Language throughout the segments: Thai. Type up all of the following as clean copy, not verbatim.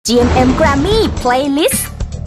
GMM Grammy Playlist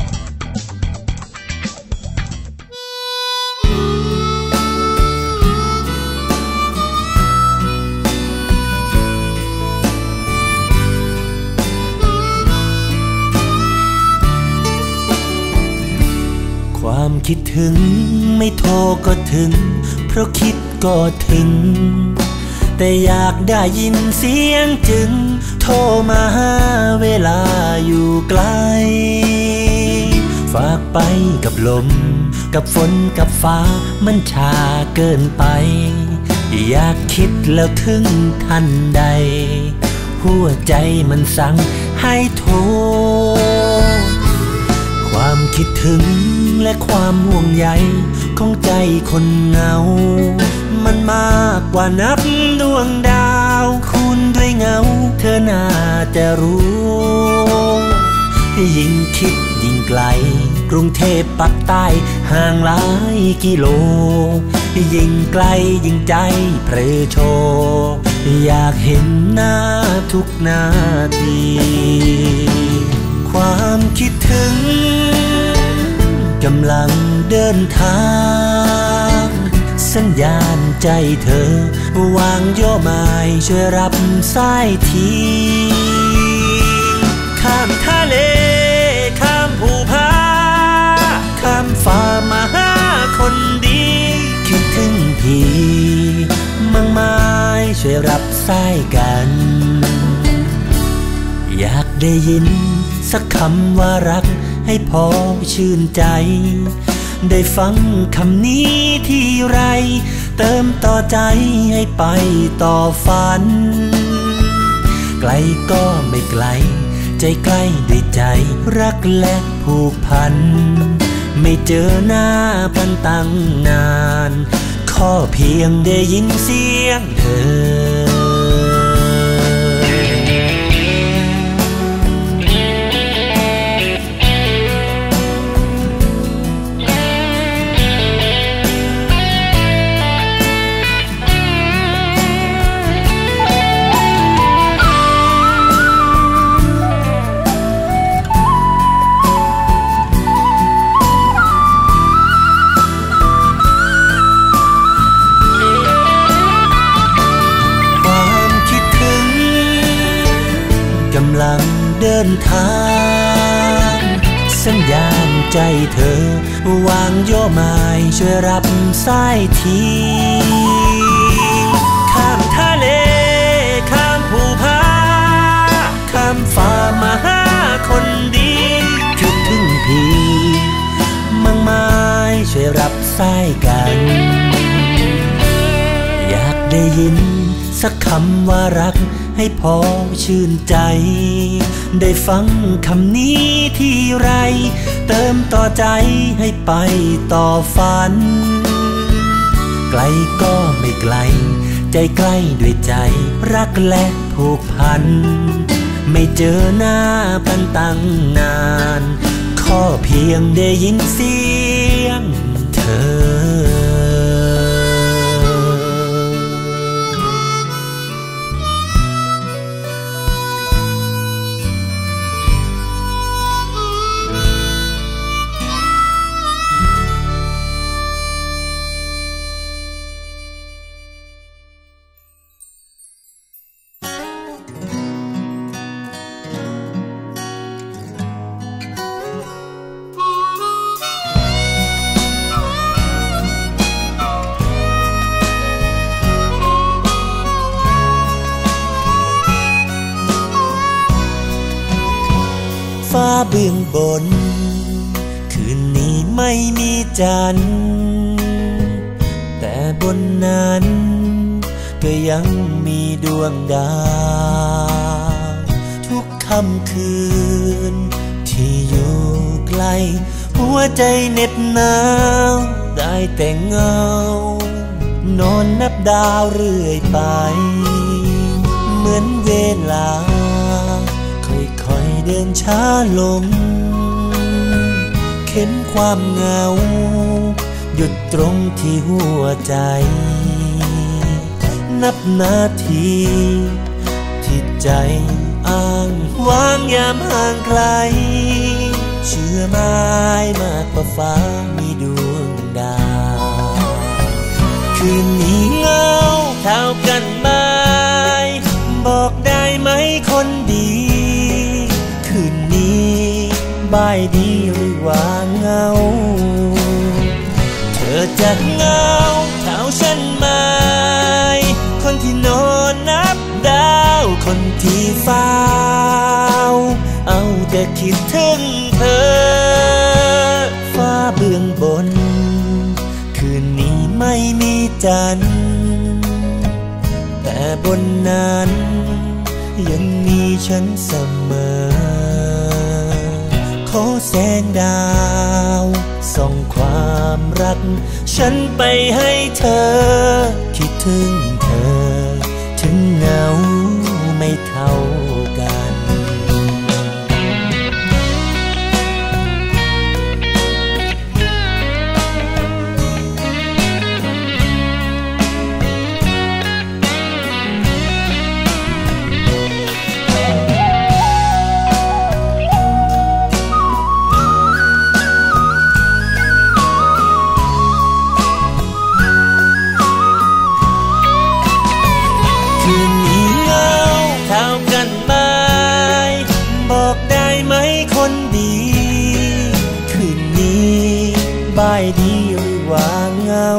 ความคิดถึงไม่โทรก็ถึงเพราะคิดก็ถึงแต่อยากได้ยินเสียงจึงโทรมาหาเวลาอยู่ไกลฝากไปกับลมกับฝนกับฟ้ามันช้าเกินไปอยากคิดแล้วถึงทันใดหัวใจมันสั่งให้โทรความคิดถึงและความห่วงใยของใจคนเหงามันมากกว่านับดวงดาวคูณด้วยเงาเธอน่าจะรู้ยิ่งคิดยิ่งไกลกรุงเทพปักใต้ห่างหลายกิโลยิ่งไกลยิ่งใจเพลอโชอยากเห็นหน้าทุกนาทีความคิดถึงกำลังเดินทางสัญญาณใจเธอวางย่อไม้ช่วยรับสายทีข้ามทะเลข้ามภูผาข้ามฟ้ามาหาคนดีคิดถึงพี่มั่งไม้ช่วยรับสายกันอยากได้ยินสักคำว่ารักให้พอชื่นใจได้ฟังคำนี้ที่ไรเติมต่อใจให้ไปต่อฝันไกลก็ไม่ไกลใจใกล้ด้วยใจรักและผูกพันไม่เจอหน้ากันตั้งนานขอเพียงได้ยินเสียงเธอเดินทางสัญญาณใจเธอวางย่อไม้ช่วยรับสายทีข้ามทะเลข้ามภูผาข้ามฟ้ามาหาคนดีคิดถึงพี่มั่งไม้ช่วยรับสายกันอยากได้ยินสักคำว่ารักให้พอชื่นใจได้ฟังคำนี้ที่ไรเติมต่อใจให้ไปต่อฝันไกลก็ไม่ไกลใจใกล้ด้วยใจรักและผูกพันไม่เจอหน้ากันตั้งนานขอเพียงได้ยินเสียงเธอฟ้าเบื้องบนคืนนี้ไม่มีจันทร์แต่บนนั้นก็ยังมีดวงดาวทุกค่ำคืนที่อยู่ไกลหัวใจเหน็บหนาวได้แต่เงานอนนับดาวเรื่อยไปเหมือนเวลาค่อยๆเดินช้าลงเข็นความเหงาหยุดตรงที่หัวใจนับนาทีที่ใจอ้างวางยามห่างไกลเชื่อไม้มากกว่าฟ้ามีดวงดาวคืนนี้เงาเท่ากันไหมบอกได้ไหมคนดีคืนนี้บ่ายดีหรือว่าเงาเธอจะเงาเท่าฉันไหมคนที่นอนนับดาวคนที่เฝ้าเอาแต่คิดถึงเธอฟ้าเบื้องบนคืนนี้ไม่มีจันทร์แต่บนนั้นยังมีฉันเสมอขอแสงดาวส่องความรักฉันไปให้เธอคิดถึงเธอถึงเหงาไม่เท่ากันบ่ายดีหรือว่าเงา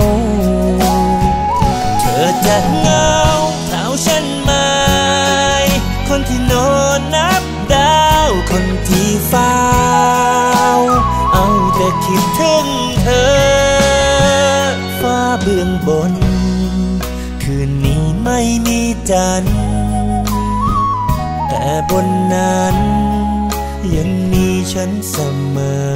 เธอจะเงาเท่าฉันไหมคนที่นอนนับดาวคนที่เฝ้าเอาแต่คิดถึงเธอฟ้าเบื้องบนคืนนี้ไม่มีจันทร์แต่บนนั้นยังมีฉันเสมอ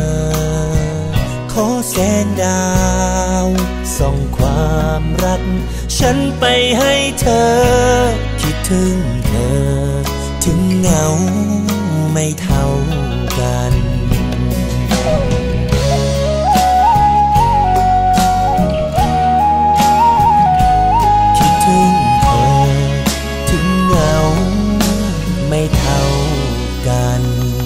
ขอแสงดาวส่องความรักฉันไปให้เธอคิดถึงเธอถึงเหงาไม่เท่ากันคิดถึงเธอถึงเหงาไม่เท่ากัน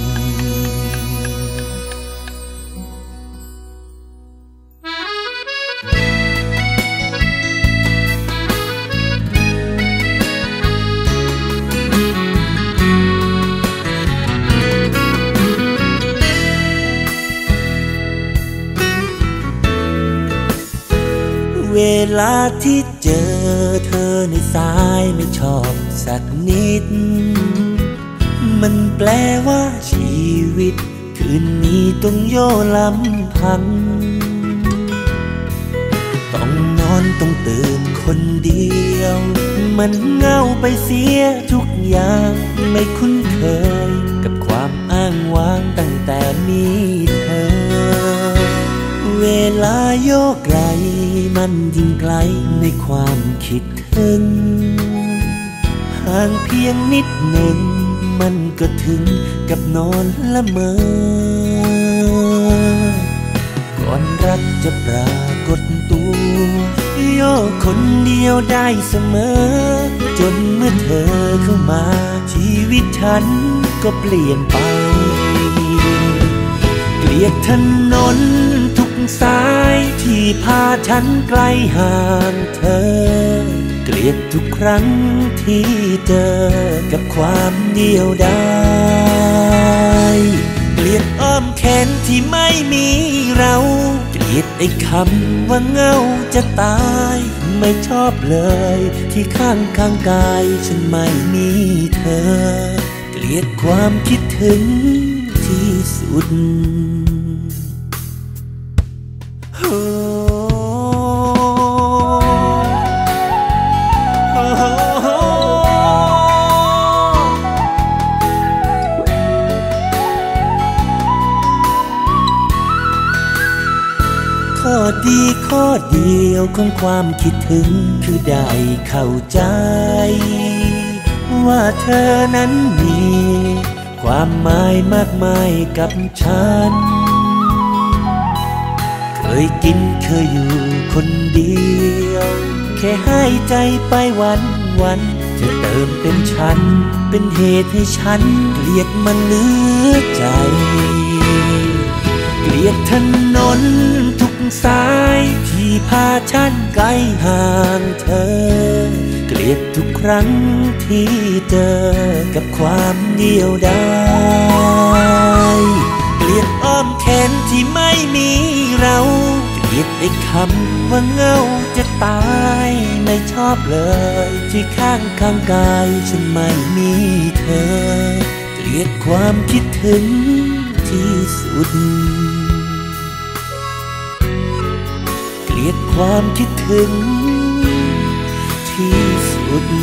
เวลาที่เจอเธอในสายไม่ชอบสักนิดมันแปลว่าชีวิตคืนนี้ต้องโย่ลำพังต้องนอนต้องตื่นคนเดียวมันเหงาไปเสียทุกอย่างไม่คุ้นเคยกับความอ้างว้างตั้งแต่มีเธอเวลาโยกไกลมันยิ่งไกลในความคิดถึงห่างเพียงนิดหนึ่งมันก็ถึงกับนอนละเมอก่อนรักจะปรากฏตัวโยกคนเดียวได้เสมอจนเมื่อเธอเข้ามาชีวิตฉันก็เปลี่ยนไปเกลียดถนนทุกสายที่พาฉันไกลห่างเธอเกลียดทุกครั้งที่เจอกับความเดียวดายเกลียดอ้อมแขนที่ไม่มีเราเกลียดไอ้คำว่าเงาจะตายไม่ชอบเลยที่ข้างกายฉันไม่มีเธอเกลียดความคิดถึงที่สุดข้อดีข้อเดียวของความคิดถึงคือได้เข้าใจว่าเธอนั้นมีความหมายมากมายกับฉันเคยกินเคยอยู่คนเดียวแค่ให้ใจไปวันจะเติมเต็มฉันเป็นเหตุให้ฉันเกลียดมันเหลือใจเกลียดถนนทุกสายที่พาฉันไกลห่างเธอเกลียดทุกครั้งที่เจอกับความเดียวดายเกลียดอ้อมแขนที่ไม่มีเราเกลียดไอ้คำว่าเหงาจะตายไม่ชอบเลยที่ข้างกายฉันไม่มีเธอเกลียดความคิดถึงที่สุดเกลียดความคิดถึงที่สุด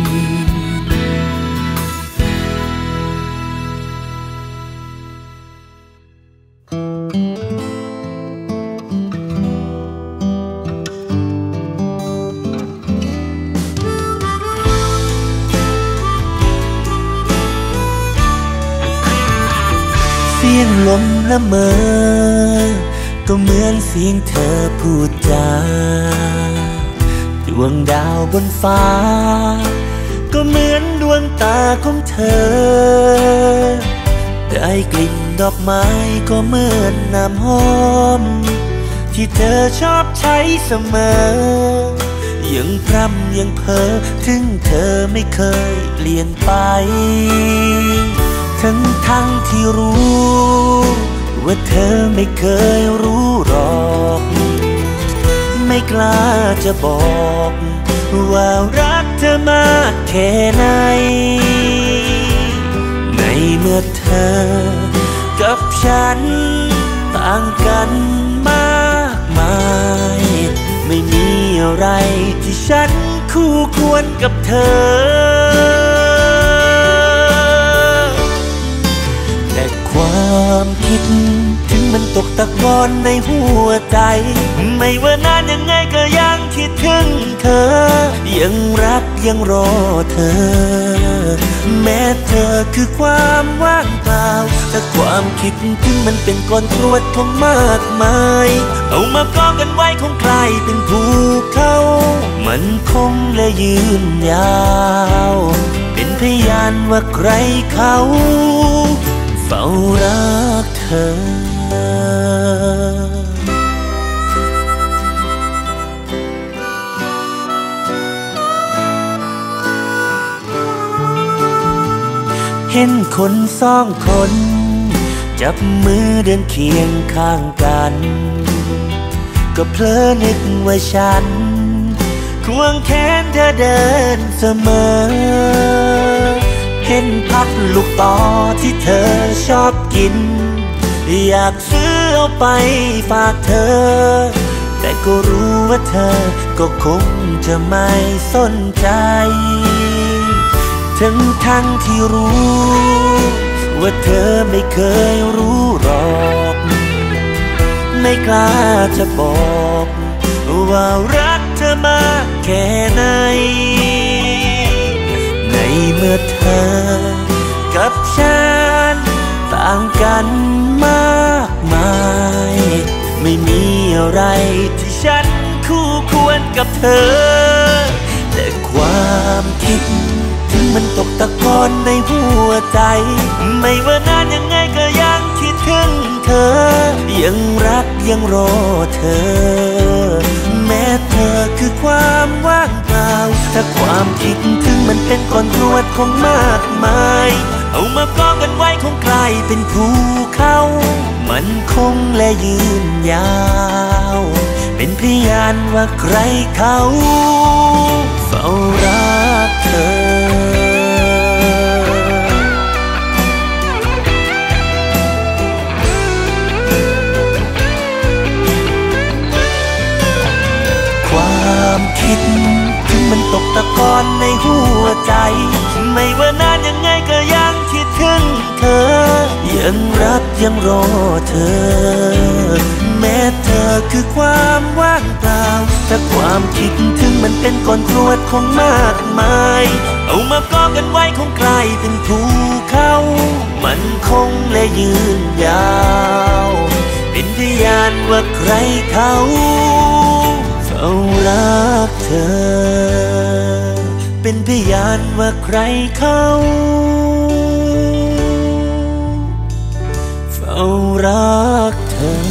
เสียงลมละเมอก็เหมือนเสียงเธอพูดจาดวงดาวบนฟ้าก็เหมือนดวงตาของเธอได้กลิ่นดอกไม้ก็เหมือนน้ำหอมที่เธอชอบใช้เสมอยังพร่ำยังเพ้อถึงเธอไม่เคยเปลี่ยนไปทั้งที่รู้ว่าเธอไม่เคยรู้หรอกไม่กล้าจะบอกว่ารักเธอมากแค่ไหนในเมื่อเธอกับฉันต่างกันมากมายไม่มีอะไรที่ฉันคู่ควรกับเธอความคิดถึงมันตกตะกอนในหัวใจไม่ว่านานยังไงก็ยังคิดถึงเธอยังรักยังรอเธอแม้เธอคือความว่างเปล่าแต่ความคิดถึงมันเป็นก้อนกรวดของมากมายเอามากองกันไว้คงกลายเป็นภูเขามันคงและยืนยาวเป็นพยานว่าใครเขาเฝ้ารักเธอเห็นคนสองคนจับมือเดินเคียงข้างกันก็เพลอนึกว่าฉันควงแขนเธอเดินเสมอเห็นพักลูกต่อที่เธอชอบกินอยากซื้อเอาไปฝากเธอแต่ก็รู้ว่าเธอก็คงจะไม่สนใจทั้งที่รู้ว่าเธอไม่เคยรู้หรอกไม่กล้าจะบอกว่ารักเธอมากแค่ไหนในเมื่อเธอกับฉันต่างกันมากมายไม่มีอะไรที่ฉันคู่ควรกับเธอแต่ความคิดถึงมันตกตะกอนในหัวใจไม่ว่านานยังไงก็ยังคิดถึงเธอยังรักยังรอเธอแม้เธอคือความว่างเปล่าถ้าความคิดถึงมันเป็นก้อนกรวดของมากมายเอามากองกันไว้คงกลายเป็นภูเขามันคงและยืนยาวเป็นพยานว่าใครเขาเฝ้ารักเธอความคิดถึงมันตกตะกอนในหัวใจไม่ว่านานยังไงก็ยังคิดถึงเธอยังรักยังรอเธอแม้เธอคือความว่างเปล่าแต่ความคิดถึงมันเป็นก้อนกรวดของมากมายเอามากองกันไว้คงกลายเป็นภูเขามันคงและยืนยาวเป็นพยานว่าใครเขาเฝ้ารักเธอเป็นพยานว่าใครเขาเฝ้ารักเธอ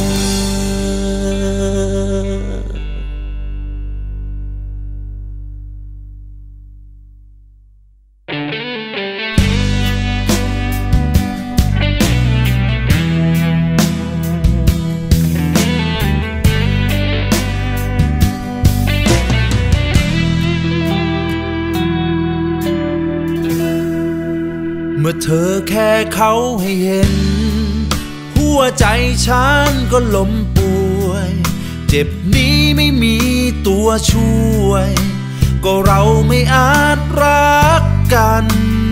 เมื่อเธอแค่เขาให้เห็นหัวใจฉันก็ล้มป่วยเจ็บนี้ไม่มีตัวช่วยก็เราไม่อาจรักกัน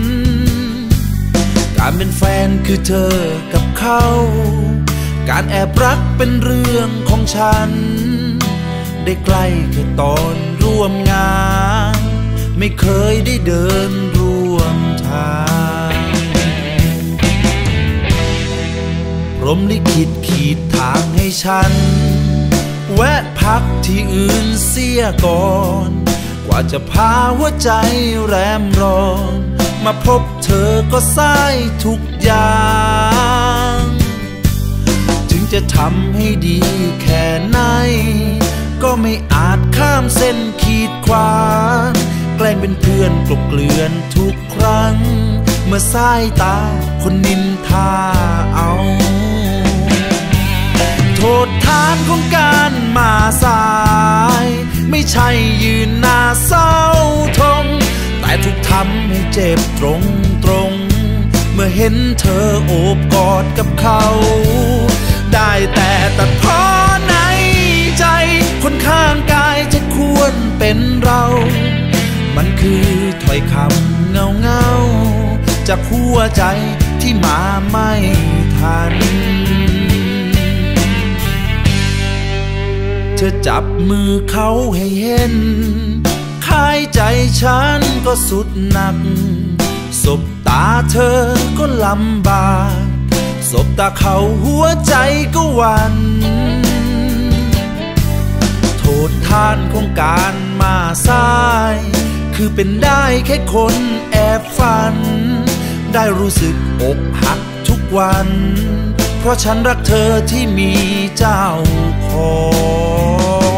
การเป็นแฟนคือเธอกับเขาการแอบรักเป็นเรื่องของฉันได้ใกล้แค่ตอนร่วมงานไม่เคยได้เดินร่วมทางพรหมลิขิตขีดทางให้ฉันแวะพักที่อื่นเสียก่อนกว่าจะพาหัวใจแรมร้อนมาพบเธอก็สายทุกอย่างจึงจะทำให้ดีแค่ไหนก็ไม่อาจข้ามเส้นขีดขวางแกล้งเป็นเพื่อนกลบเกลื่อนทุกครั้งเมื่อสายตาคนนินทาเอาโทษฐานของการมาสายไม่ใช่ยืนหน้าเศร้าทงแต่ถูกทำให้เจ็บตรงเมื่อเห็นเธอโอบกอดกับเขาได้แต่ตัดพ้อในใจคนข้างกายจะควรเป็นเรามันคือถ้อยคำเงาจากหัวใจที่มาไม่ทันเธอจับมือเขาให้เห็นคายใจฉันก็สุดหนักสบตาเธอก็ลำบากสบตาเขาหัวใจก็หวั่นโทษฐานของการมาสายคือเป็นได้แค่คนแอบฝันได้รู้สึกอกหักทุกวันเพราะฉันรักเธอที่มีเจ้าของ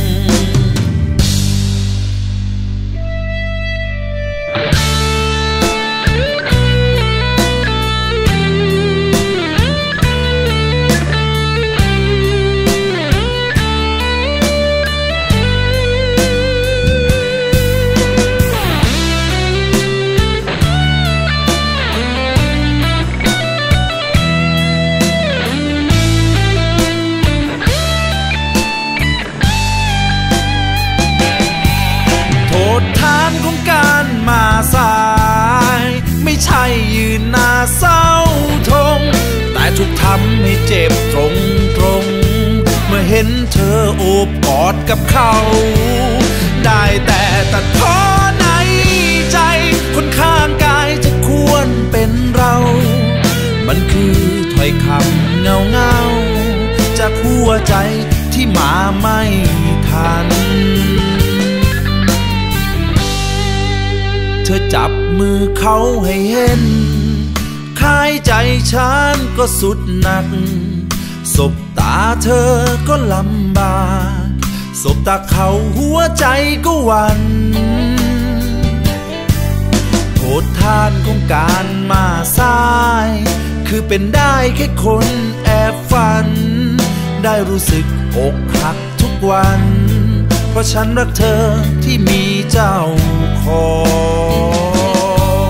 สายไม่ใช่ยืนหน้าเศร้าทงแต่ถูกทำให้เจ็บตรงเมื่อเห็นเธอโอบกอดกับเขาได้แต่ตัดพ้อในใจคนข้างกายจะควรเป็นเรามันคือถ้อยคำเงาจากหัวใจที่มาไม่ทันเธอจับมือเขาให้เห็นคายใจฉันก็สุดหนักสบตาเธอก็ลำบากสบตาเขาหัวใจก็หวั่นโทษฐานของการมาสายคือเป็นได้แค่คนแอบฝันได้รู้สึกอกหักทุกวันเพราะฉันรักเธอที่มีเจ้าของ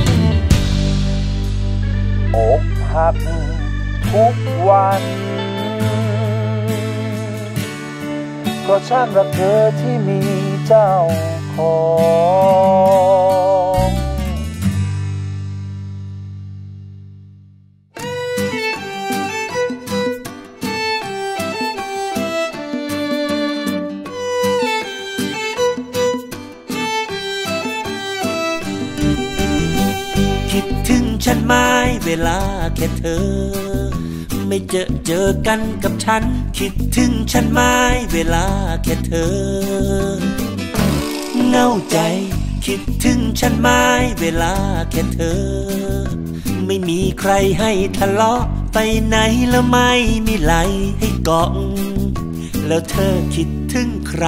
อกหักทุกวันเพราะฉันรักเธอที่มีเจ้าของฉันไม่เวลาแค่เธอไม่เจอกันกับฉันคิดถึงฉันไม่เวลาแค่เธอเหงาใจคิดถึงฉันไหมเวลาแค่เธอไม่มีใครให้ทะเลาะไปไหนแล้วไม่มีไหลให้เกาะแล้วเธอคิดถึงใคร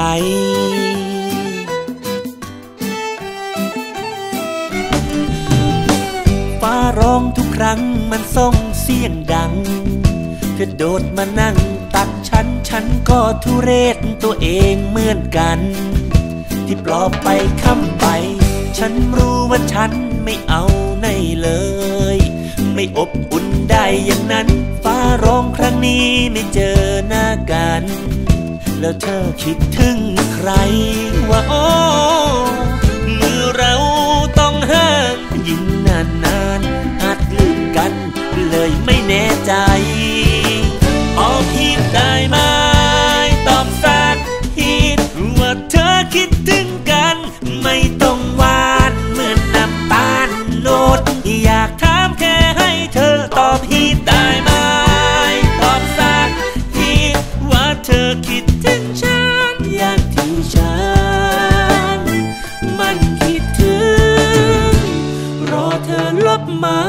ฟ้าร้องทุกครั้งมันส่งเสียงดังเธอโดดมานั่งตักฉันก็ทุเรศตัวเองเหมือนกันที่ปลอบไปค้ำไปฉันรู้ว่าฉันไม่เอาไหนเลยไม่อบอุ่นได้อย่างนั้นฟ้าร้องครั้งนี้ไม่เจอหน้ากันแล้วเธอคิดถึงใครว่าโอ้เมื่อเราต้องห่างยิ่งนานอาจลืมกันเลยไม่แน่ใจออกหินได้ไหมตอบสักหินว่าเธอคิดถึงกันไม่ต้องหวานเหมือนน้ำตาลโนดอยากถามแค่ให้เธอตอบหินได้ไหมตอบสักหินว่าเธอคิดถึงฉันอย่างที่ฉันมันคิดถึงรอเธอลบมา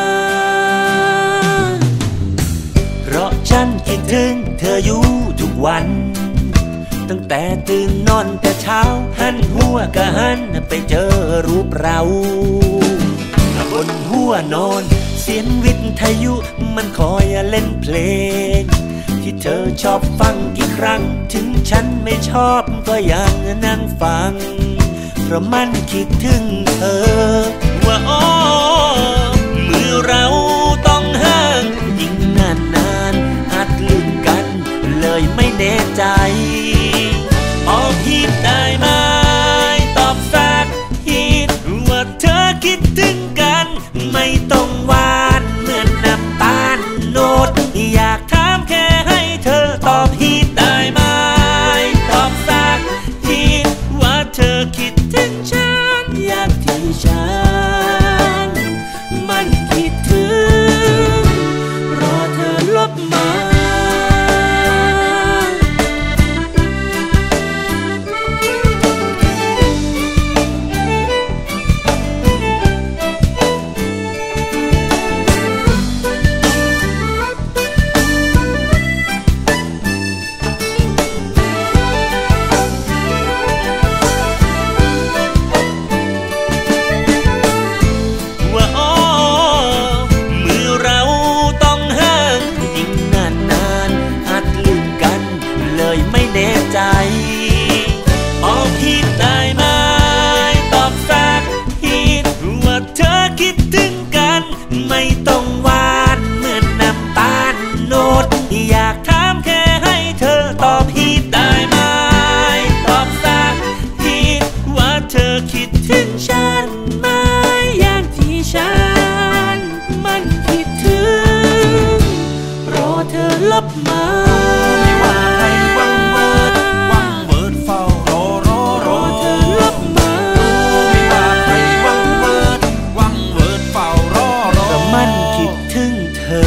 เพราะฉันคิดถึงเธออยู่ทุกวันตั้งแต่ตื่นนอนแต่เช้าหันหัวก็หันไปเจอรูปเราบนหัวนอนเสียงวิทยุมันคอยเล่นเพลงที่เธอชอบฟังกี่ครั้งถึงฉันไม่ชอบก็ยังนั่งฟังเพราะมันคิดถึงเธอว่าโอ้เมื่อเราต้องห่างยิ่งนานอาจลืมกันเลยไม่แน่ใจออกหินได้ไหมตอบสักหินว่าเธอคิดถึงกันไม่ต้องหวานเหมือนน้ำตาลโนดอยากถามแค่ให้เธอตอบหินได้ไหมตอบสักหินว่าเธอคิดถึงฉันอย่างที่ฉันมันคิดถึงรอเธอลบมาไม่ต้องหวานเหมือนน้ำตาลโนดอยากถามแค่ให้เธอตอบผิดได้ไหมตอบสักผิดว่าเธอคิดถึงฉันไหมอย่างที่ฉันมันคิดถึงรอเธอลบมาไม่ว่าใครวังเวิร์ดเฝ้ารอเธอลบมาไม่ว่าใครวังเวิร์ดเฝ้ารอมันคิดถึงเธอ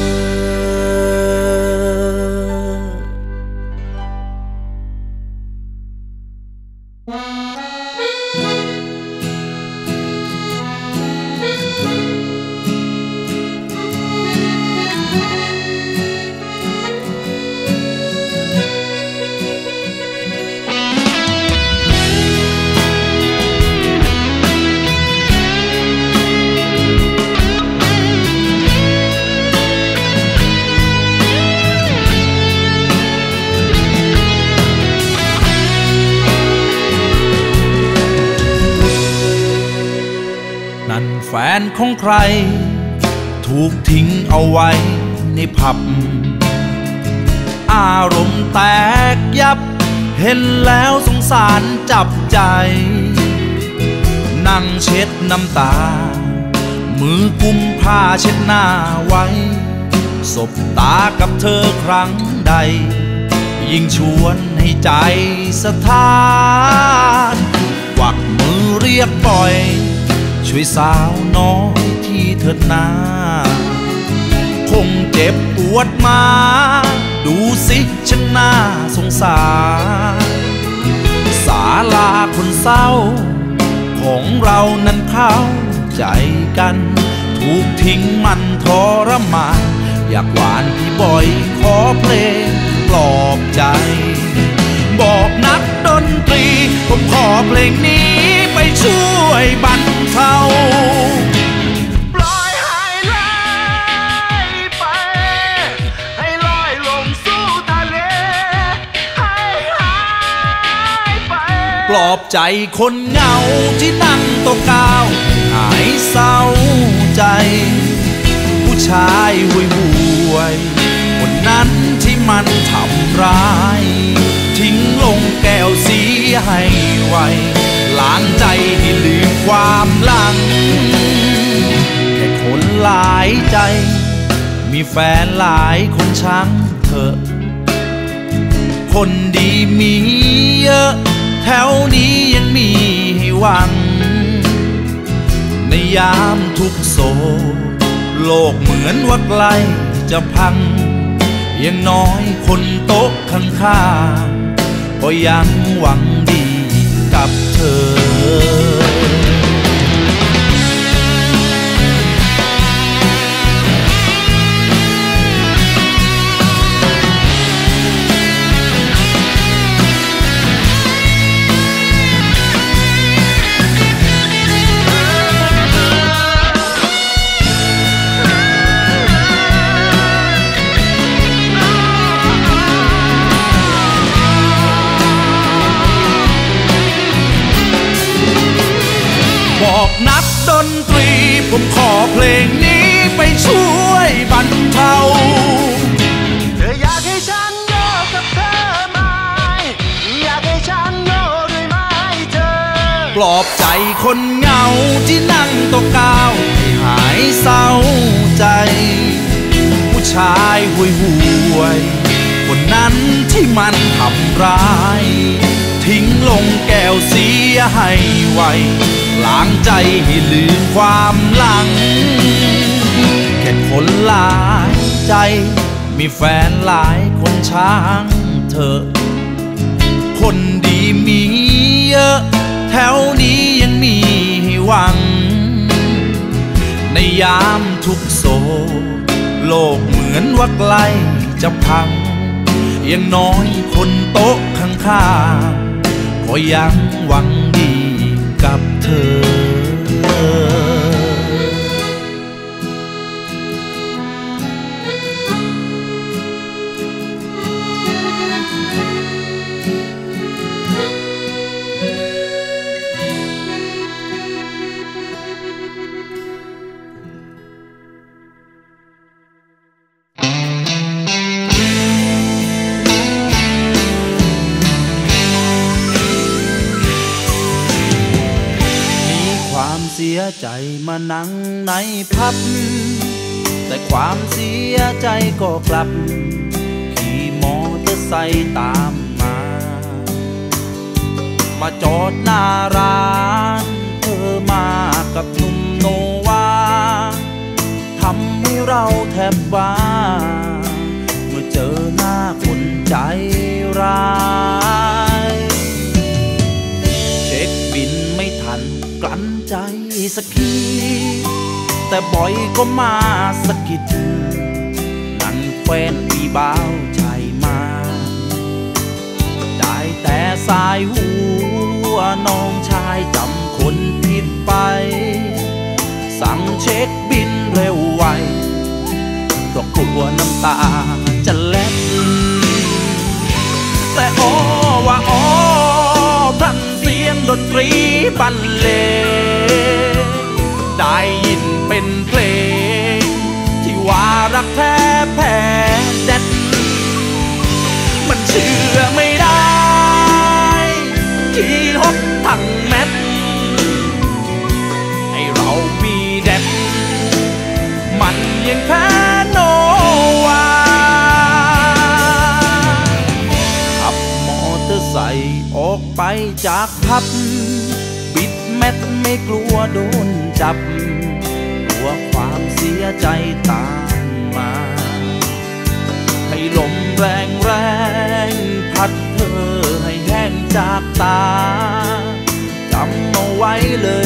แฟนของใครถูกทิ้งเอาไว้ในผับอารมณ์แตกยับเห็นแล้วสงสารจับใจนั่งเช็ดน้ำตามือกุมผ้าเช็ดหน้าไว้สบตากับเธอครั้งใดยิ่งชวนให้ใจสะท้านกวักมือเรียกปล่อยช่วยสาวน้อยที่เถิดนาคงเจ็บปวดมาดูสิฉันน่าสงสารศาลาคนเศร้าขของเรานั้นเข้าใจกันถูกทิ้งมันทรมานอยากหวานพี่บ่อยขอเพลงปลอบใจบอกนักดนตรีผมขอเพลงนี้ไปช่วยบรรเทาปล่อยให้ไหลไปให้ลอยลงสู่ทะเลให้หายไปปลอบใจคนเหงาที่นั่งตกกาวหายเศร้าใจผู้ชายห่วยห่วยคนนั้นที่มันทำร้ายทิ้งลงแก้วเสียให้ไวล้างใจให้ลืมความหลังแค่คนหลายใจมีแฟนหลายคนช่างเถอะคนดีมีเยอะแถวนี้ยังมีให้หวังในยามทุกโศกโลกเหมือนว่าใกล้จะพังยังน้อยคนโต๊ะข้างๆก็ยังหวังดีกับเธอบอกนักดนตรีผมขอเพลงนี้ไปช่วยบรรเทาเธออยากให้ฉันโยกกับเธอไหมอยากให้ฉันโยกด้วยไหมเธอปลอบใจคนเหงาที่นั่งตกกาวให้หายเศร้าใจผู้ชายห่วยห่วยคนนั้นที่มันทำร้ายทิ้งลงแก้วเสียให้ไวล้างใจให้ลืมความหลังแค่คนหลายใจมีแฟนหลายคนช่างเถอะคนดีมีเยอะแถวนี้ยังมีให้หวังในยามทุกโศกโลกเหมือนว่าใกล้จะพังยังน้อยคนโต๊ะข้างๆก็ยังหวังดีกับเธอเสียใจมานั่งในพับแต่ความเสียใจก็กลับขี่มอเตอร์ไซค์ตามมาจอดหน้าร้านเธอมากับหนุ่มโนวาทำให้เราแทบบ้าเมื่อเจอหน้าคนใจร้ายเช็คบินไม่ทันกลั้นใจสักทีแต่บ่อยก็มาสะกิดนั่นแฟนพี่บ่าวชายมาได้แต่สายหัวน้องชายจำคนผิดไปสั่งเช็คบินเร็วไวเพราะกลัวน้ำตาจะเล็ดแต่อ้อว่าอ้อพลันเสียงดนตรีบรรเลงได้ยินเป็นเพลงที่ว่ารักแท้แพ้เด็ดมันเชื่อไม่ได้ขี่ฮกทั้งแมทให้เรามีเด็ดมันยังแพ้โนวาขับมอเตอร์ไซค์ออกไปจากผับปิดแมทไม่กลัวโดนจับกลัวความเสียใจตามมาให้ลมแรงแรงพัดเธอให้แห้งจากตาจำเอาไว้เลย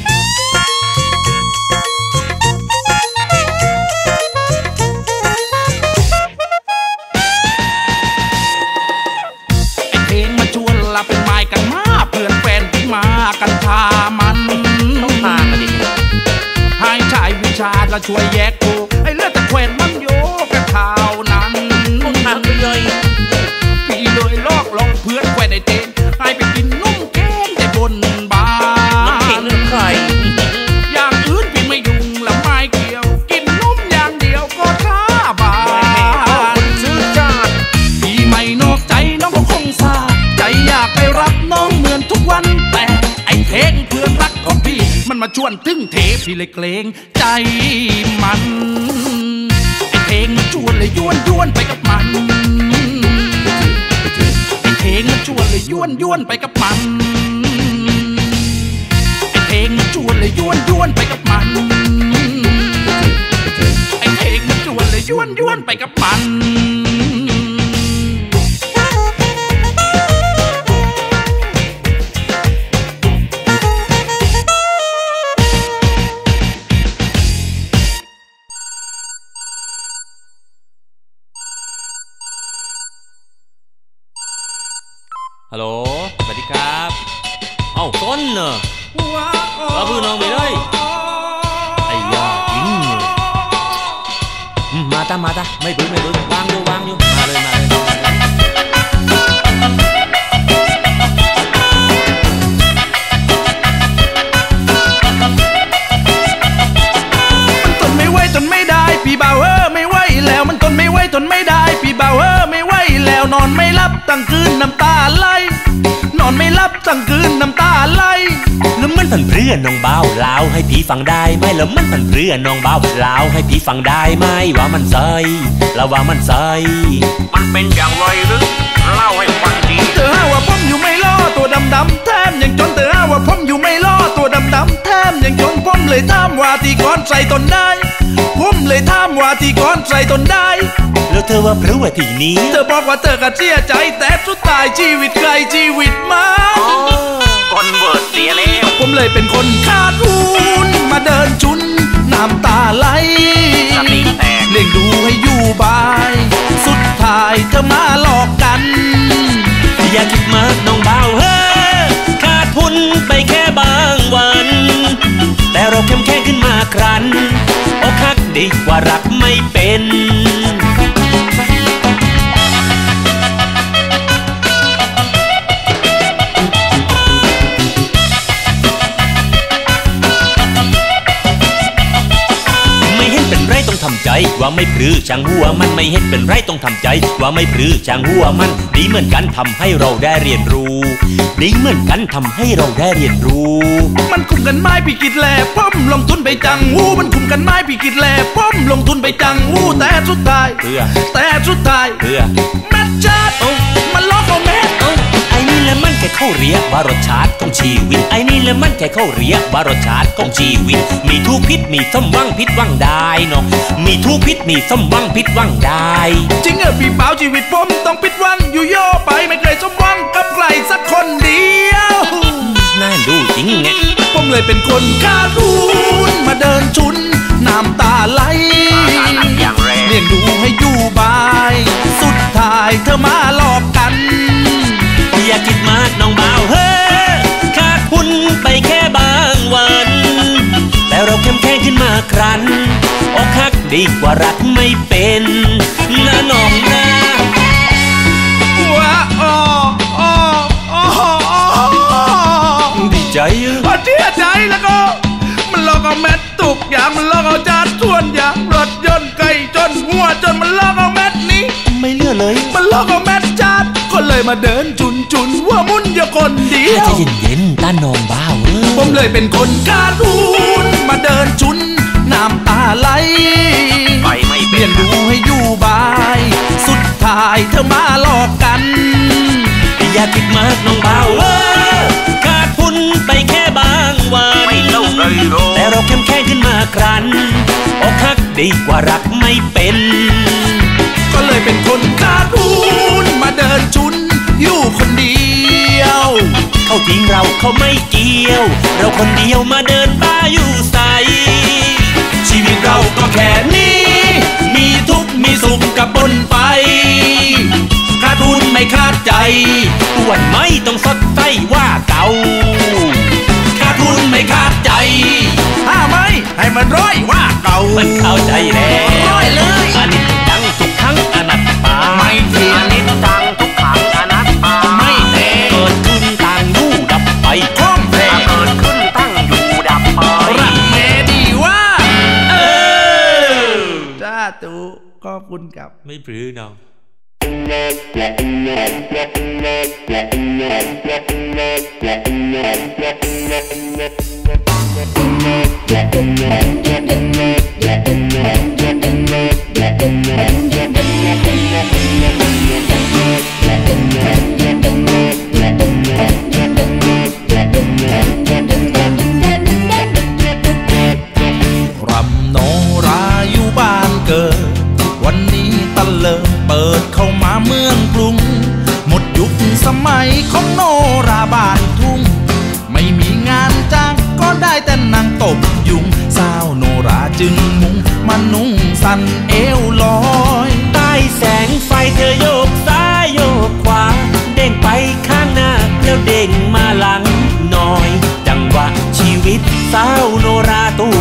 เป็นไม้กันมาเพื่อนแฟนที่มากันพามันต้องพามาดิให้ชายวิชาก็ช่วยแยกกูไอ้เลือดตะแควนมันโยกระเท้านั้นต้องพาไปเลยพี่เลยลอกลองเพื่อนแควนไอ้เต้นให้ไปกินนุ่มแกงแต่บนบ้านน้ำเก่งนุ่มใครอย่างอื่นพี่ไม่ยุ่งละไม่เกี่ยวกินนุ่มอย่างเดียวก็ท้าบานซื้อจานพี่ไม่นอกใจน้องก็คงซาใจอยากไปรับน้องเหมือนทุกวันแต่ไอ้เพลงเพื่อนรักของพี่มันมาชวนถึงเทพี่เลยเกรงใจมันไอ้เพลงมันชวนเลยย้วนไปกับมันไอ้เพลงมันชวนเลยย้วนไปกับมันเพลงมันชวนเลยย้วนไปกับมันไอ้เพลงมันชวนเลยย้วนไปกับมันฮัลโหลสวัสดีครับเอ้าต้นเนอะเอาพื้นน้องไปเลยไอ้ยาจริงมาตาไม่บึ้งวางอยู่มาเลยมันทนไม่ไหวทนไม่ได้พี่บ่าวไม่ไหวแล้วมันทนไม่ไหวทนไม่ได้พี่บ่าวไม่ไหวแล้วนอนไม่หลับตั้งคืนน้ำตาไหลนอนไม่หลับตั้งคืนน้ำตาไหลแล้วมันผันเพื่อนน้องเบาลาวให้พี่ฟังได้ไหมแล้วมันผันเพื่อนน้องเบาลาวให้พี่ฟังได้ไหมว่ามันใส่แล้วว่ามันใส่มันเป็นอย่างไรหรือเล่าให้ฟังดีเธอหาว่าผมอยู่ไม่ล่อตัวดำแถมยังจนเธอหาว่าผมอยู่ไม่ล่อตัวดำแถมยังจนผมเลยถามว่าที่ก่อนใส่ตนได้ผมเลยถามว่าที่ก่อนใส่ตนได้แล้วเธอว่าเพราะว่าที่นี้เธอบอกว่าเธอก็เสียใจแต่สุดท้ายชีวิตใครชีวิตมันคนเบิดเสียแล้วผมเลยเป็นคนขาดทุนมาเดินชุนน้ำตาไหลเลี้ยงดูให้อยู่บายสุดท้ายเธอมาหลอกกันอย่าคิดมากน้องเบาขาดทุนไปแค่บางวันแต่เราเข้มแข็งขึ้นมาครั้นอกหักดีกว่ารักไม่เป็นทำใจว่าไม่ปลื้ช่างหัวมันไม่เห็นเป็นไรต้องทำใจว่าไม่ปลื้ช่างหัวมันดีเหมือนกันทำให้เราได้เรียนรู้ดีเหมือนกันทำให้เราได้เรียนรู้มันคุมกันไม้พี่กิดแหล่ป้อมลงทุนไปจังหูมันคุมกันไม้พี่กิดแหล่ป้อมลงทุนไปจังหูแต่สุดท้ายเพื่อแมทจัดมันล้อของแมทไอ้นี่แหละมันแค่เข้าเรียกว่ารสชาติของชีวิตไอ้นี่แหละมันแค่เข้าเรียกว่ารสชาติของชีวิตมีทุกพิษมีสมหวังผิดหวังได้เนาะมีทุกพิษมีสมหวังผิดหวังได้จริงพี่เปล่าชีวิตผมต้องผิดหวังอยู่ย่อไปไม่เคยสมหวังกับใครสักคนเดียวน่าดูจริงไงผมเลยเป็นคนขาดทุนมาเดินชุนน้ำตาไหลเลี้ยงดูให้อยู่บายสุดท้ายเธอมาหลอกกันอย่าคิดมากน้องบ่าวขาดทุนไปแค่บางวันแต่เราเข้มแข็งขึ้นมาครั้นอกหักดีกว่ารักไม่เป็นนะน้องนะว้าดีใจเสียใจแล้วก็มันหลอกเอาแมทตุกอย่างมันหลอกเอาจานส่วนอย่างรถยนต์ไก่จนหัวจนมันหลอกเอาแมทนี้ไม่เลือกเลยมันหลอกเอาแมทจานก็เลยมาเดินจุนว่ามุนอย่าคนเดียวใจเย็นๆต้านน้องบ้าวผมเลยเป็นคนขาดทุนมาเดินชุนน้ำตาไหลเลี้ยงดูให้อยู่บายสุดท้ายเธอมาหลอกกันอย่าคิดมากน้องบ่าวขาดทุนไปแค่บางวันแต่เราเข้มแข็งขึ้นมาครั้นอกหักดีกว่ารักไม่เป็นก็เลยเป็นคนขาดทุนมาเดินชุนอยู่คนเดียวเขาทิ้งเราเขาไม่เกี่ยวเราคนเดียวมาเดินป่าอยู่ใสชีวิตเราก็แค่นี้มีทุกข์มีสุขกับปนไปขาดทุนไม่ขาดใจอ้วนไม่ต้องสดใสว่าเก่าขาดทุนไม่ขาดใจห้าไม่ให้มันร้อยว่าเก่ามันเข้าใจแล้วร้อยเลยอนิจจังทุกขังอนัตตาไม่เที่ยงอนิจจังทุกขังอนัตตาไม่แท้เกิดขึ้นตั้งอยู่ดับไปข้องแท้เกิดขึ้นตั้งอยู่ดับไปรักแม่ดีว่าจ้าตูขอบคุณครับไม่ปลื้น้อง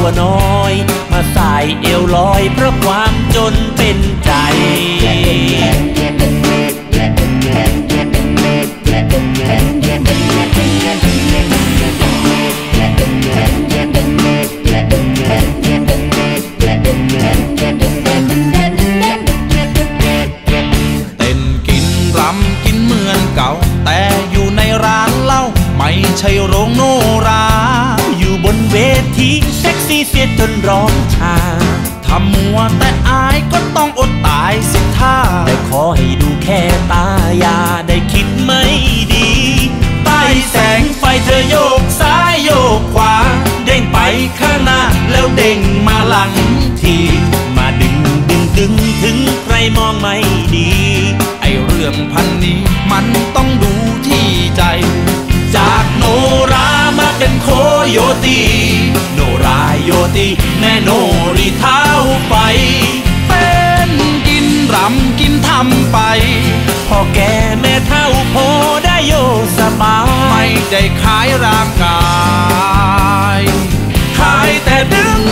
น้อยมาสายเอวลอยเพราะความจนเป็นใจเต้นกินรำกินเหมือนเก่าแต่อยู่ในร้านเหล้าไม่ใช่โรงโนราอยู่บนเวทีเซ็กซี่เสียจนร้องชาถ้ามัวแต่อายก็ต้องอดตายสิท่าแต่ขอให้ดูแค่ตาอย่าได้คิดไม่ดีใต้แสงไฟเธอโยกซ้ายโยกขวาเด้งไปข้างหน้าแล้วเด้งมาหลังทีมาดึงถึงใครมองไม่ดีไอเรื่องพันนี้มันต้องดูที่ใจจากโนรามาเป็นโคโยตีโนราโยตีแม่โนรีเท้าไปเป็นกินรำกินทำไปพ่อแก่แม่เฒ่าพอได้โยสบายไม่ได้ขายร่างกายขายแต่ดึง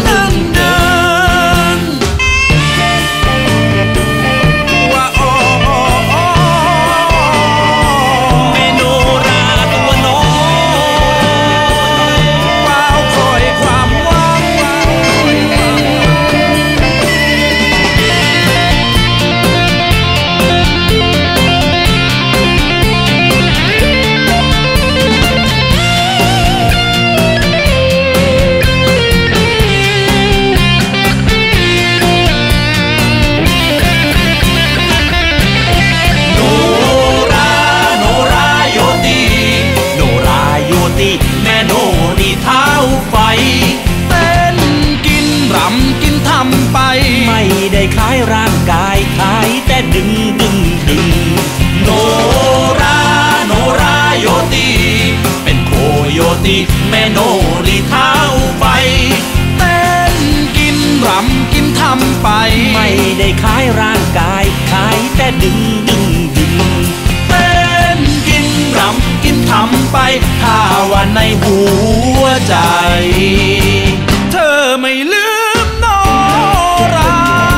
ขายร่างกายขายแต่ดึงโนราโยตีเป็นโคโยตีแม่โนรีเท้าไปเต้นกินรำกินทำไปไม่ได้ขายร่างกายขายแต่ดึงเต้นกินรำกินทำไปถ้าว่าในหัวใจเธอไม่ลืมโนรา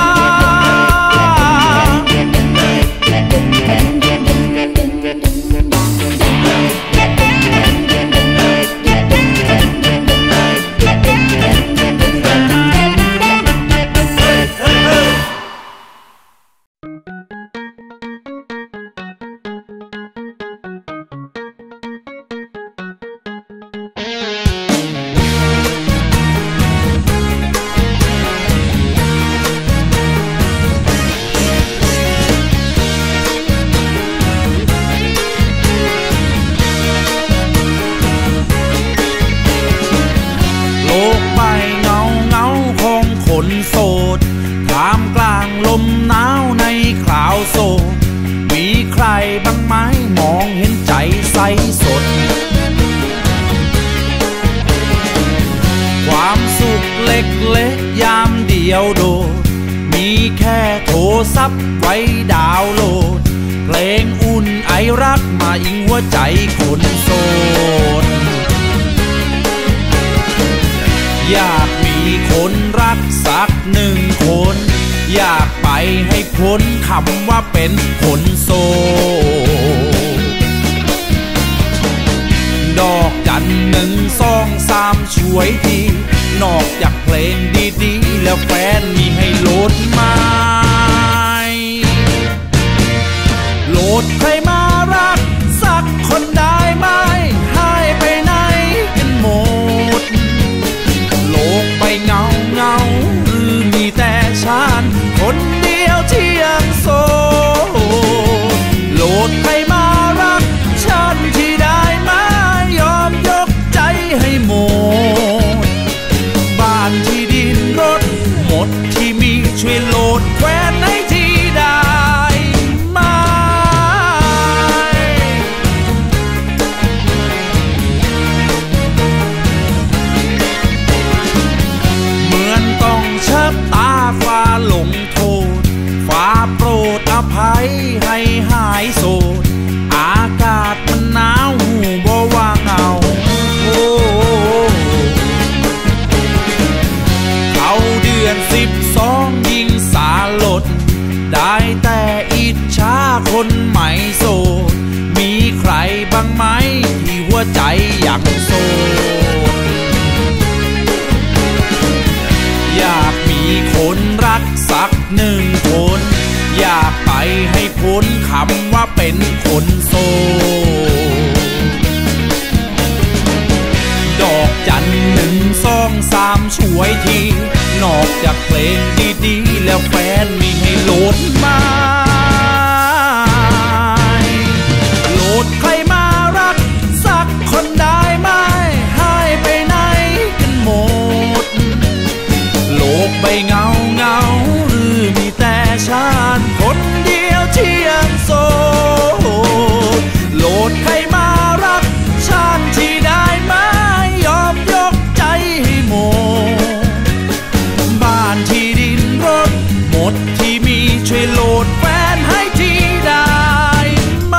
โดดมีแค่โทรศัพท์ไว้ดาวน์โหลดเพลงอุ่นไอรักมาอิงหัวใจคนโสดอยากมีคนรักสักหนึ่งคนอยากไปให้พ้นคำว่าเป็นคนโสดดอกจัน1 2 3ช่วยทีนอกจากเพลงดีๆแล้วแฟนมีให้โหลดไหมโหลดใครมารักสักคนได้ไหมหายไปไหนกันหมดโลกไปเงาหรือมีแต่ฉันคนเดียวที่ยังโสดโหลดใครมารักฉันที่ได้ไหมยอมยกใจให้หมดบ้านที่ดินรถหมดที่มีช่วยโหลดแควนให้ทีได้ไหมเหมือนต้องชักตาฟ้าลงโทษฟ้าโปรดอภัยให้หายโสดอากาศมันหนาวหูบ่ว่าเหงา 12ยิงสาลดได้แต่อิจฉาคนใหม่โสดมีใครบ้างไหมที่หัวใจยังโสดอยากมีคนรักสัก1 คนอยากไปให้พ้นคำว่าเป็นคนโสดดอกจัน1 2 3ช่วยทีนอกจากเพลงดีๆแล้วแฟนมีให้โหลดมาโหลดใครมารักสักคนได้ไหมหายไปไหนกันหมดโลกใบเงาหรือมีแต่ฉันคนเดียวที่ยังโสดโหลดใครมารักฉันที่ได้ไหมยอมยกใจให้หมดบ้านที่ดินรถหมดที่มีช่วยโหลดแฟนให้ทีได้ไหม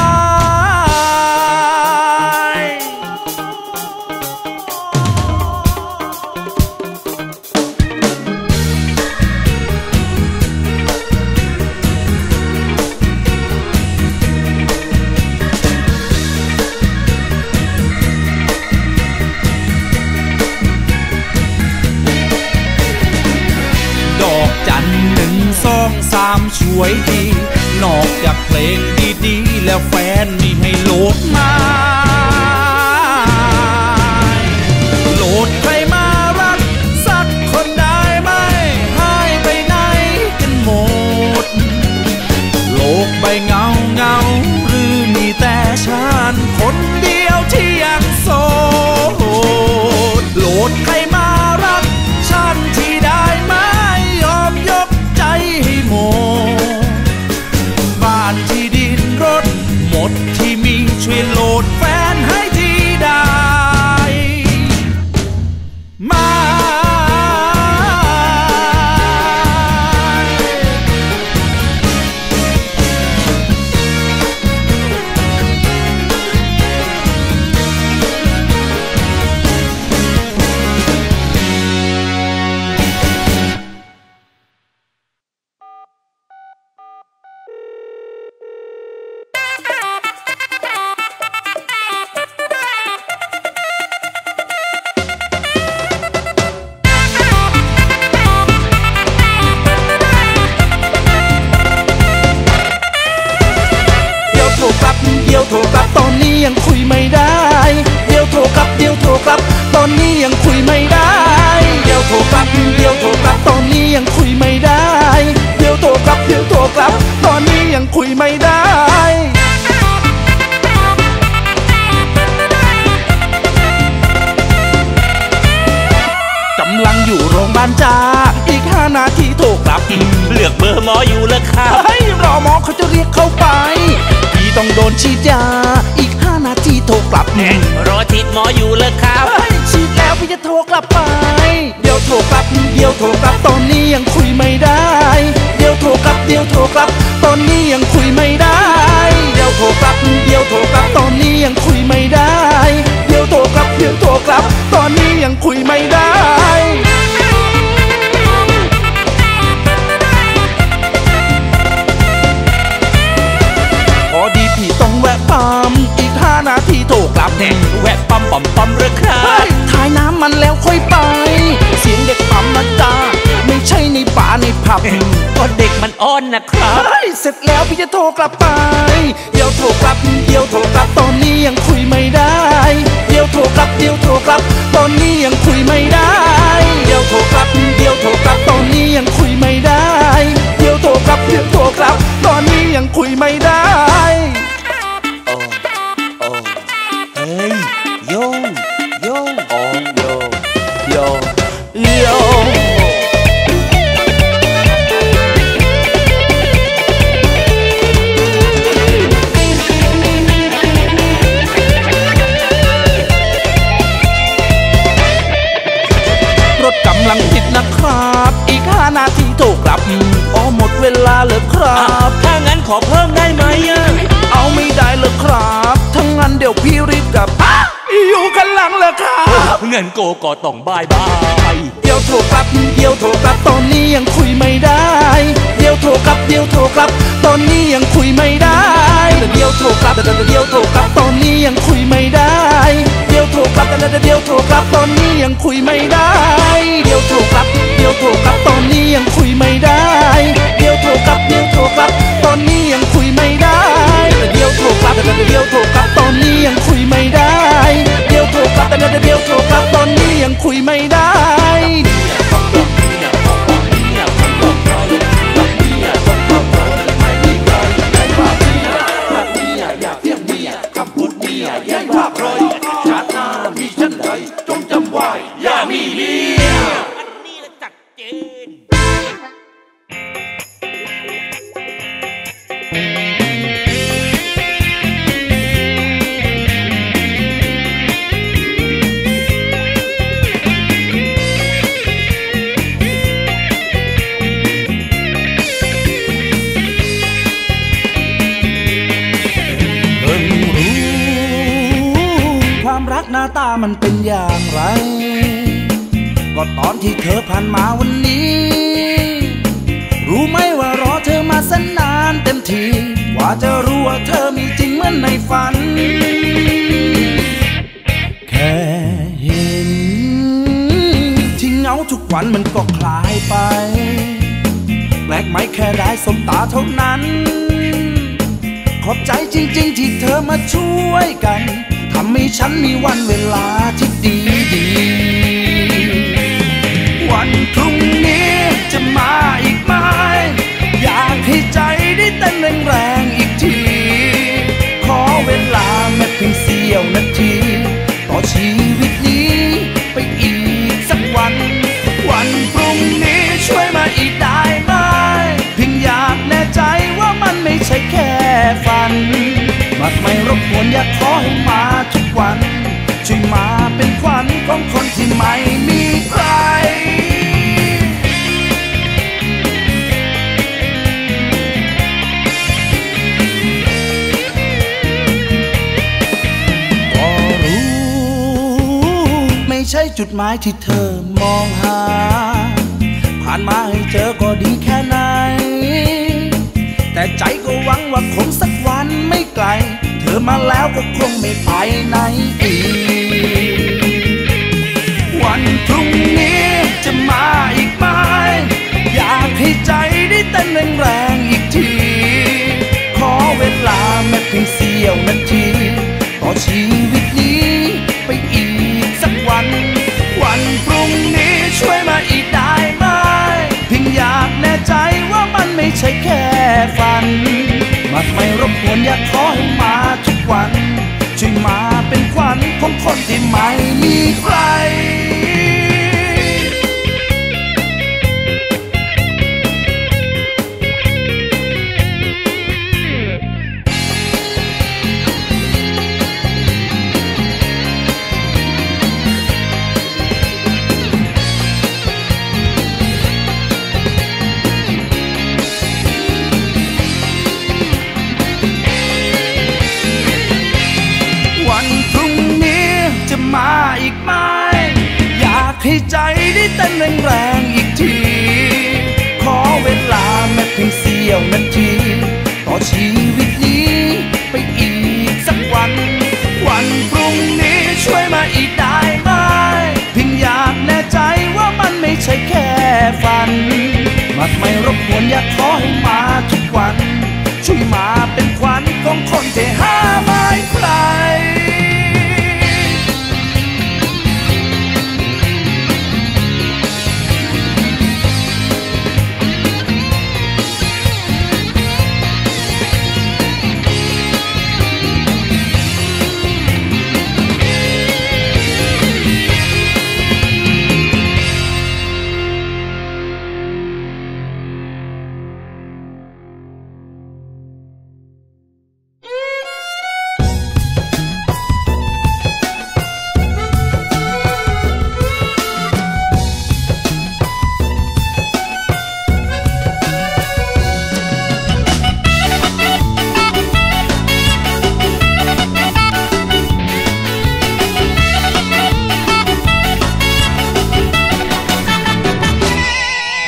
ดอกจัน1 2 3ช่วยทีนอกจากเพลงดีๆแล้วแฟนมีให้โหลดมาโหลดใครมารักสักคนได้ไหมหายไปไหนกันหมดโลกใบเงาหรือมีแต่ฉันคนเดียวที่ยังโสดโหลดใครมารักฉันที่ได้ไหมยอมยกใจให้หมดบ้านที่ดินรถหมดที่มีช่วยโหลดแฟนให้ทีได้ไหมเดี๋ยวโทรกลับตอนนี้ยังคุยไม่ได้เดี๋ยวโทรกลับตอนนี้ยังคุยไม่ได้เดี๋ยวโทรกลับตอนนี้ยังคุยไม่ได้เดี๋ยวโทรกลับตอนนี้ยังคุยไม่ได้กำลังอยู่โรงพยาบาลจ้าอีก5 นาทีโทรกลับเลือกเบอร์หมออยู่แล้วครับให้รอหมอเขาจะเรียกเข้าไปพี่ต้องโดนฉีดยาอีก5 นาทีโทรกลับรอฉีดหมออยู่แล้วครับฉีดแล้วพี่จะโทรกลับไปเดี๋ยวโทรกลับตอนนี้ยังคุยไม่ได้เดี๋ยวโทรกลับตอนนี้ยังคุยไม่ได้เดี๋ยวโทรกลับตอนนี้ยังคุยไม่ได้เดี๋ยวโทรกลับตอนนี้ยังคุยไม่ได้พอดีพี่ต้องแวะปั๊มอีก5 นาทีโทรกลับแวะปั๊มหรือครับถ่ายน้ำมันแล้วค่อยไปเสียงเด็กปั๊มนะจ๊ะไม่ใช่ในป่าในผับก็เด็กมันอ้อนนะครับเสร็จแล้วพี่จะโทรกลับไปเดี๋ยวโทรกลับตอนนี้ยังคุยไม่ได้เดี๋ยวโทรกลับตอนนี้ยังคุยไม่ได้เดี๋ยวโทรกลับตอนนี้ยังคุยไม่ได้เดี๋ยวโทรกลับตอนนี้ยังคุยไม่ได้เฮ้ยโยรถกำลังติดนะครับอีก5 นาทีโทรกลับหมดเวลาเลยครับถ้างั้นขอเพิ่มได้ไหมเอาไม่ได้เลยครับทั้งงั้นเดี๋ยวพี่รีบกลับอยู่กันหลังเลยครับเงินโกก็ต้องบายเดี๋ยวโทรกลับตอนนี้ยังคุยไม่ได้เดี๋ยวโทรกลับเดี๋ยวโทรกลับตอนนี้ยังคุยไม่ได้เดี๋ยวโทรกลับเดี๋ยวโทรกลับตอนนี้ยังคุยไม่ได้เดี๋ยวโทรกลับเดี๋ยวโทรกลับตอนนี้ยังคุยไม่ได้เดี๋ยวโทรกลับเดี๋ยวโทรกลับตอนนี้ยังคุยไม่ได้เดี๋ยวโทรกลับเดี๋ยวโทรกลับตอนนี้ยังคุยไม่ได้เดี๋ยวโทรกลับเดี๋ยวโทรกลับตอนนี้ยังคุยไม่ได้เดี๋ยวโทรกลับเดี๋ยวโทรกลับตอนนี้ยังคุยไม่ได้หน้าตามันเป็นอย่างไรก็ตอนที่เธอผ่านมาวันนี้รู้ไหมว่ารอเธอมาแสนนานเต็มทีกว่าจะรู้ว่าเธอมีจริงเหมือนในฝันแค่เห็นที่เงาทุกวันมันก็คลายไปแปลกไหมแค่ได้สบตาเท่านั้นขอบใจจริงๆที่เธอมาช่วยกันทำให้ฉันมีวันเวลาที่ดีวันพรุ่งนี้จะมาอีกไหมอยากให้ใจได้เต้นแรงๆอีกทีขอเวลาแม้เพียงเสี้ยวนาทีต่อชีวิตนี้ไปอีกสักวันวันพรุ่งนี้ช่วยมาอีกได้ไหมเพียงอยากแน่ใจว่ามันไม่ใช่แค่ฝันมักไม่รบกวนอยากขอให้มาทุกวันช่วยมาเป็นขวัญของคนที่ไม่มีใครก็รู้ไม่ใช่จุดหมายที่เธอมองหาผ่านมาให้เจอก็ดีแค่ไหนแต่ใจก็หวังว่าคงสักวันไม่ไกลเธอมาแล้วก็คงไม่ไปไหนอีกวันพรุ่งนี้จะมาอีกไหมอยากให้ใจได้เต้นแรงๆอีกทีขอเวลาแม้เพียงเสี้ยวนาทีต่อชีวิตนี้ไปอีกสักวันวันพรุ่งนี้ช่วยมาอีกได้ไหมเพียงอยากแน่ใจว่ามันไม่ใช่แค่ฝันมักไม่รบกวนอยากขอให้มาทุกวันช่วยมาเป็นขวัญของคนที่ไม่มีใครมาอีกไหมอยากให้ใจได้เต้นแรงๆอีกทีขอเวลาแม้เพียงเสี้ยวนาทีต่อชีวิตนี้ไปอีกสักวันวันพรุ่งนี้ช่วยมาอีกได้ไหมเพียงอยากแน่ใจว่ามันไม่ใช่แค่ฝันมักไม่รบกวนอยากขอให้มาทุกวันช่วยมาเป็นขวัญของคนที่หาไม่ใคร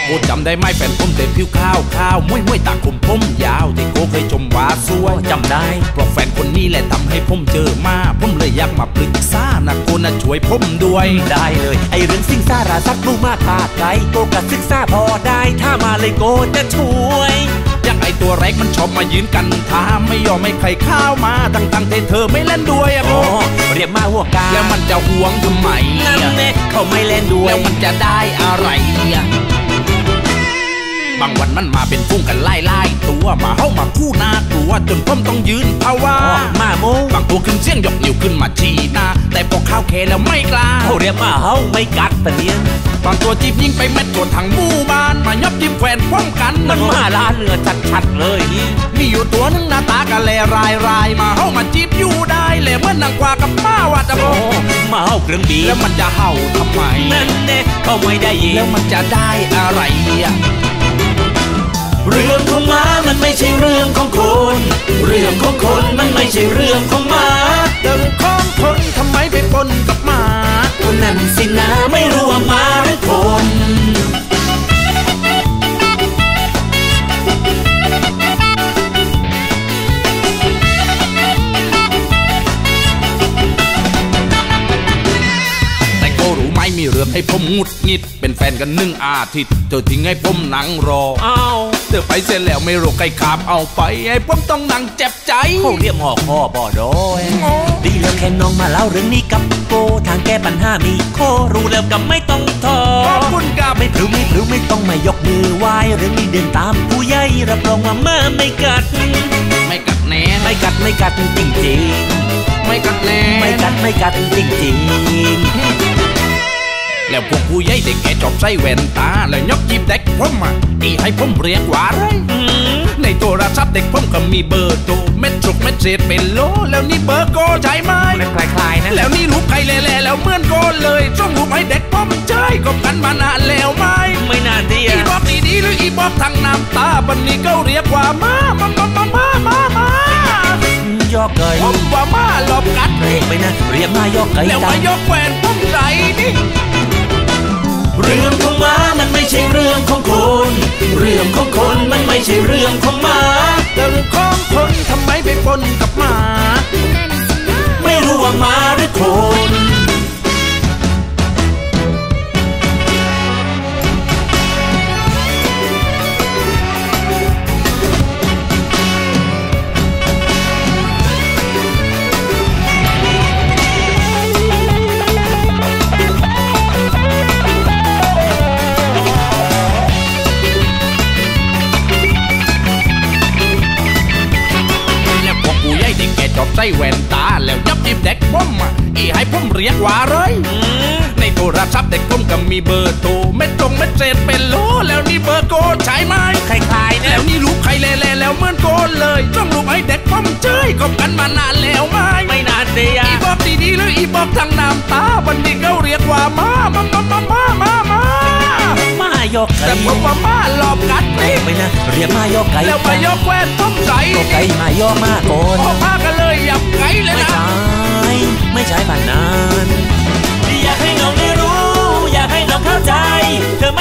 โกจำได้ไหมแฟนผมแต่ผิวขาวมวยตาคมผมยาวที่โกเคยชมว่าสวยจำได้เพราะแฟนคนนี้แหละทำให้ผมเจอมาผมเลยอยากมาปรึกษานะโกนะช่วยผมด้วยได้เลยไอเรื่องสิ่งสาราสักรู้มากขาดไกลโกกับศึกษาพอได้ถ้ามาเลยโกจะช่วยยังไอตัวแรกมันชอบมายืนกันท้าไม่ยอมให้ใครเข้ามาตั้งแต่เธอไม่เล่นด้วยอะโกเรียกมาหัวกาแล้วมันจะห่วงทำไมนั่นแน่เขาไม่เล่นด้วยแล้วมันจะได้อะไรบางวันมันมาเป็นฟุ้งกันไล่ตัวมาเฮ้ามาคู่หน้ากลัวจนผมต้องยืนภาวะมาโมบางตัวขึ้นเสียงยกนิ้วขึ้นมาชี้หน้าแต่พอเข้าแค่แล้วไม่กล้าเขาเรียกมาเฮ้าไม่กัดปะเนียนบางตัวจีบยิงไปเม็ดโดนทางหมู่บ้านมายับยิ้มแขวนป้องกันมันมาล้านเนื้อชัดเลยนี่มีอยู่ตัวนึงหน้าตากะแลรายมาเฮ้ามาจีบอยู่ได้เลยเมื่อนางกว่ากับป้าวัดโอ้มาเฮ้าเครื่องบีแล้วมันจะเห่าทำไมนั่นเน่เขาไม่ได้ยินแล้วมันจะได้อะไรเรื่องของม้ามันไม่ใช่เรื่องของคนเรื่องของคนมันไม่ใช่เรื่องของม้าเรื่องของคนทำไมไปปนกับม้าคนนั้นสินะไม่รู้ว่าม้าหรือคนมีเรื่องให้ผมงุดหงิดเป็นแฟนกัน1 อาทิตย์เธอทิ้งให้ผมนั่งรอเธอไปเสร็จแล้วไม่รู้ใครขับเอาไปให้ผมต้องนั่งเจ็บใจเขาเรียกหอกพ่อบ่อดอยดีแล้วแค่น้องมาเล่าเรื่องนี้กับโกทางแก้ปัญหามีโครู้แล้วกับไม่ต้องทอขอบคุณกับไม่พลื้ไม่ต้องมายกมือไหว้เรื่องนี้เดินตามผู้ใหญ่รับรองว่ามาไม่กัดแน่ไม่กัดจริงไม่กัดแน่ไม่กัดจริงแล้วพวกผู้ใหญ่เด็กแกชอบใส่แว่นตาแล้วยกจีบเด็กผมอีให้ผมเรียกว่าอะไรในโทรศัพท์เด็กผมก็มีเบอร์โทรเม็ดจุกเม็ดเศษเป็นโลแล้วนี่เบอร์โกใช่ไหมคล้ายๆนะแล้วนี่รูปใครแล่แล้วเหมือนโกเลยส่งรูปให้เด็กผมใช่ก็กันมานานแล้วไหมไม่นานดีอีบอกดีหรืออีบอกทางน้ำตาบันนี้ก็เรียกว่ามายอกเกยผมว่ามาหลบกัดไปนะเรียกมายอกเกยแล้วมายกแหวนผมใส่นี่เรื่องของม้ามันไม่ใช่เรื่องของคนเรื่องของคนมันไม่ใช่เรื่องของม้าเรื่องของคนทำไมไปปนกับม้าไม่รู้ว่าม้าหรือคนชอบใส่แว่นตาแล้วยับยิ้มเด็กผมอีให้ผมเรียกว่าอะไรในโทรศัพท์เด็กผมก็มีเบอร์โทรเม็ดเศษเป็นโลแล้วนี่เบอร์โกใช่ไหมคล้ายๆนะแล้วนี่รูปใครแล่แล้วเหมือนโกเลยจ้องรูปให้เด็กผมเจยคบกันมานานแล้วไหมไม่นานดีอีบอกดีหรืออีบอกทางน้ำตาวันนี้เขาเรียกว่ามาายกไก่แต่ผมว่ามาหลอบกัดนี่ไม่นะเรียกมายกไก่แล้วมายกแหวนต้มไก่ไก่มายกมาโกนพอมากันเลยยับไก่เลยนะไม่ใช่ผ่านนานอยากให้น้องได้รู้อยากให้น้องเข้าใจเธอ